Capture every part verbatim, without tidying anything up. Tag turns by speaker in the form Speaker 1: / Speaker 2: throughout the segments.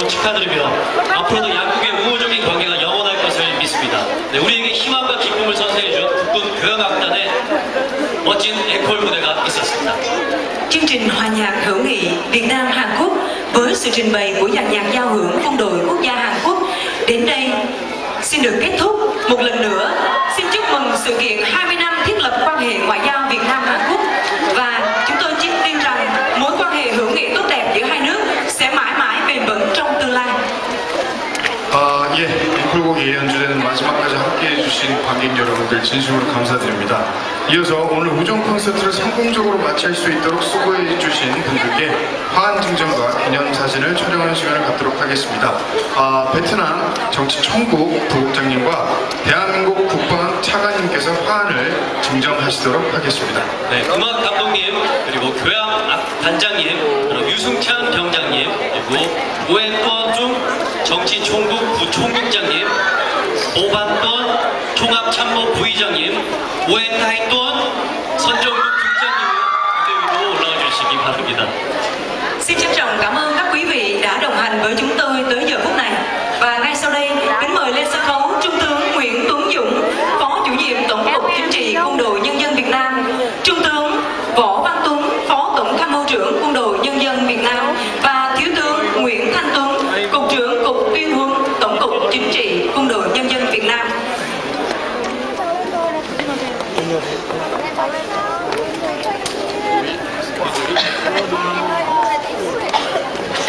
Speaker 1: 너무 축하드리며 앞으로도 양국의 우호적인 관계가 영원할 것을 믿습니다. 네, 우리에게 희망과 기쁨을 선사해준 국군 교향악단의 멋진 앵콜 무대가 있었습니다.
Speaker 2: Chương trình hòa nhạc hữu nghị Việt Nam Hàn Quốc với sự trình bày của dàn nhạc giao hưởng quân đội quốc gia Hàn Quốc đến đây xin được kết thúc. Một lần nữa xin chúc mừng sự kiện hai mươi năm thiết lập quan hệ ngoại giao Việt Nam Hàn Quốc, và chúng tôi tin rằng mối quan hệ hữu nghị tốt đẹp giữa hai nước sẽ mãi mãi bền vững trong tương lai.
Speaker 3: 아, 예, 앵콜곡이 연주되는 마지막까지 함께해 주신 관객 여러분들 진심으로 감사드립니다. 이어서 오늘 우정 콘서트를 성공적으로 마칠 수 있도록 수고해 주신 분들께 화환 증정과 기념사진을 촬영하는 시간을 갖도록 하겠습니다. 아, 베트남 정치총국 부국장님과 대한민국 국방 차관님께서 화환을 증정하시도록 하겠습니다.
Speaker 1: 네, 음악 감독님, 그리고 교향 단장님, 그리고 유승찬 병장님, 그리고 오엔권 정치총국 부총국장님, 오반돈 총합참모 부의장님, 오엔타이돈 선정국 국장님 무대 위로 올라와 주시기 바랍니다.
Speaker 2: Xin trân trọng cảm ơn các quý vị đã đồng hành với chúng tôi tới giờ phút này. Và ngay sau đây, kính mời lên sân khấu Trung tướng Nguyễn Tuấn Dũng, Phó Chủ nhiệm Tổng cục Chính trị Quân đội Nhân dân Việt Nam, Trung tướng Võ Văn Tuấn, Phó Tổng tham mưu trưởng Quân đội Nhân dân Việt Nam, và Thiếu tướng Nguyễn Thanh Tuấn, Cục trưởng Cục Tuyên huấn Tổng cục Chính trị Quân đội Nhân dân Việt Nam.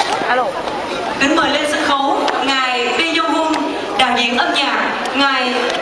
Speaker 2: Kính mời lên sân khấu ngài Bê Dông Hung, đạo diễn âm nhạc, ngài